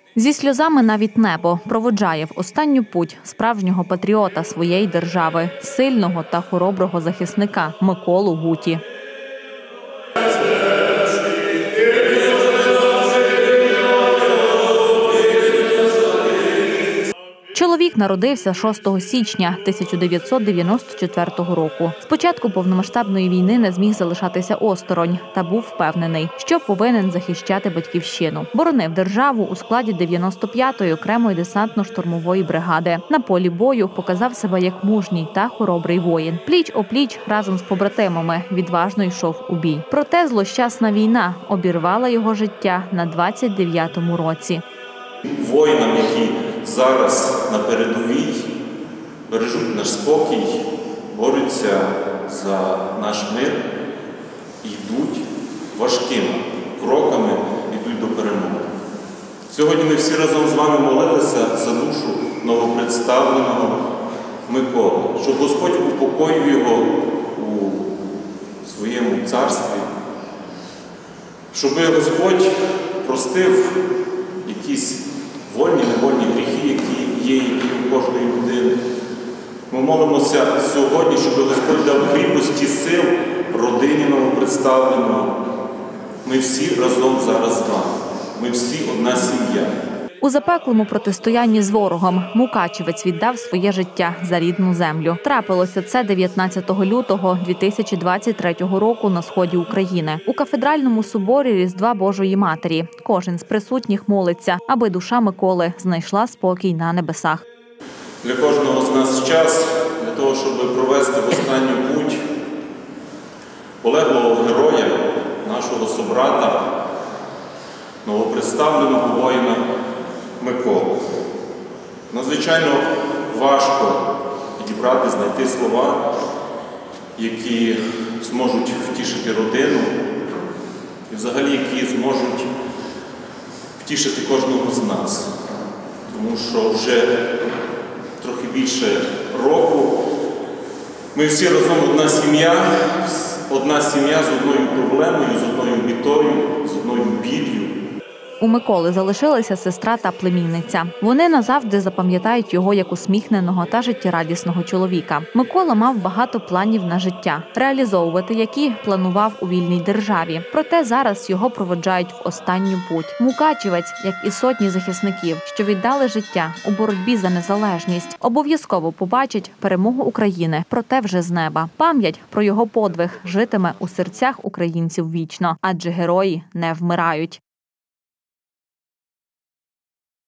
Зі сльозами навіть небо проводжає в останню путь справжнього патріота своєї держави, сильного та хороброго захисника Миколу Гуті. Чоловік народився 6 січня 1994 року. З початку повномасштабної війни не зміг залишатися осторонь та був впевнений, що повинен захищати батьківщину. Боронив державу у складі 95-ї окремої десантно-штурмової бригади. На полі бою показав себе як мужній та хоробрий воїн. Пліч-опліч разом з побратимами відважно йшов у бій. Проте злощасна війна обірвала його життя на 29-му році. Воїнам, які зараз на передовій бережуть наш спокій, борються за наш мир і йдуть важкими кроками, йдуть до перемоги. Сьогодні ми всі разом з вами молилися за душу новопредставленого Миколи, щоб Господь упокоїв його у своєму царстві, щоб Господь простив якісь вольні, невольні гріхи, які є у кожної людини. Ми молимося сьогодні, щоб Господь дав кріпості сил родині новопредставленого. Ми всі разом зараз з вами. Ми всі одна сім'я. У запеклому протистоянні з ворогом мукачівець віддав своє життя за рідну землю. Трапилося це 19 лютого 2023 року на сході України. У кафедральному соборі Різдва Божої Матері кожен з присутніх молиться, аби душа Миколи знайшла спокій на небесах. Для кожного з нас час для того, щоб провести в останню путь полеглого героя, нашого собрата, новопредставленого воїна Миколу. Надзвичайно важко підібрати, знайти слова, які зможуть втішити родину і взагалі, які зможуть втішити кожного з нас. Тому що вже трохи більше року ми всі разом одна сім'я з одною проблемою, з одною бітою, з одною біллю. У Миколи залишилася сестра та племінниця. Вони назавжди запам'ятають його як усміхненого та життєрадісного чоловіка. Микола мав багато планів на життя, реалізовувати які планував у вільній державі. Проте зараз його проводжають в останню путь. Мукачівець, як і сотні захисників, що віддали життя у боротьбі за незалежність, обов'язково побачить перемогу України, проте вже з неба. Пам'ять про його подвиг житиме у серцях українців вічно, адже герої не вмирають.